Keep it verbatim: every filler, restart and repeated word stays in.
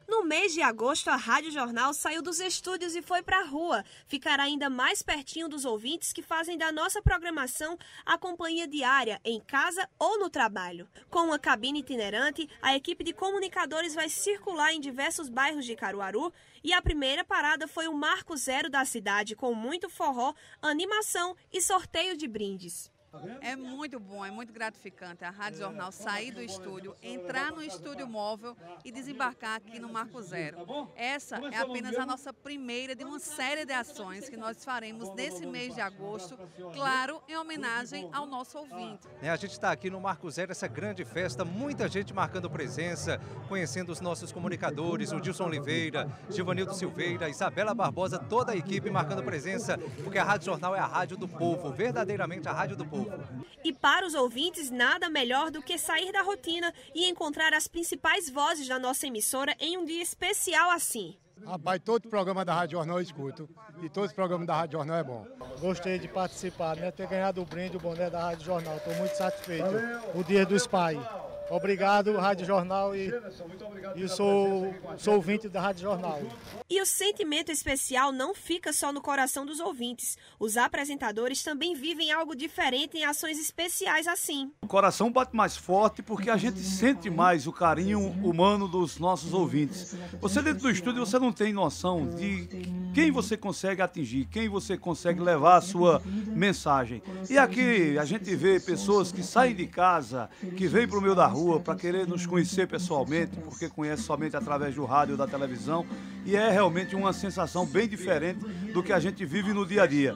No mês de agosto, a Rádio Jornal saiu dos estúdios e foi para a rua. Ficará ainda mais pertinho dos ouvintes que fazem da nossa programação a companhia diária, em casa ou no trabalho. Com uma cabine itinerante, a equipe de comunicadores vai circular em diversos bairros de Caruaru e a primeira parada foi o Marco Zero da cidade, com muito forró, animação e sorteio de brindes. É muito bom, é muito gratificante a Rádio Jornal sair do estúdio, entrar no estúdio móvel e desembarcar aqui no Marco Zero. Essa é apenas a nossa primeira de uma série de ações que nós faremos nesse mês de agosto, claro, em homenagem ao nosso ouvinte. É, a gente está aqui no Marco Zero, essa grande festa, muita gente marcando presença, conhecendo os nossos comunicadores, o Dilson Oliveira, Givanildo Silveira, Isabela Barbosa, toda a equipe marcando presença, porque a Rádio Jornal é a rádio do povo, verdadeiramente a rádio do povo. E para os ouvintes, nada melhor do que sair da rotina e encontrar as principais vozes da nossa emissora em um dia especial assim. Rapaz, todo programa da Rádio Jornal eu escuto e todo programa da Rádio Jornal é bom. Gostei de participar, né? Ter ganhado o brinde, o boné da Rádio Jornal. Estou muito satisfeito. O Dia dos Pais. Obrigado, Rádio Jornal, e eu sou, sou ouvinte da Rádio Jornal. E o sentimento especial não fica só no coração dos ouvintes. Os apresentadores também vivem algo diferente em ações especiais assim. O coração bate mais forte porque a gente sente mais o carinho humano dos nossos ouvintes. Você dentro do estúdio, você não tem noção de quem você consegue atingir, quem você consegue levar a sua mensagem. E aqui a gente vê pessoas que saem de casa, que vêm para o meio da rua para querer nos conhecer pessoalmente, porque conhece somente através do rádio ou da televisão, e é realmente uma sensação bem diferente do que a gente vive no dia a dia.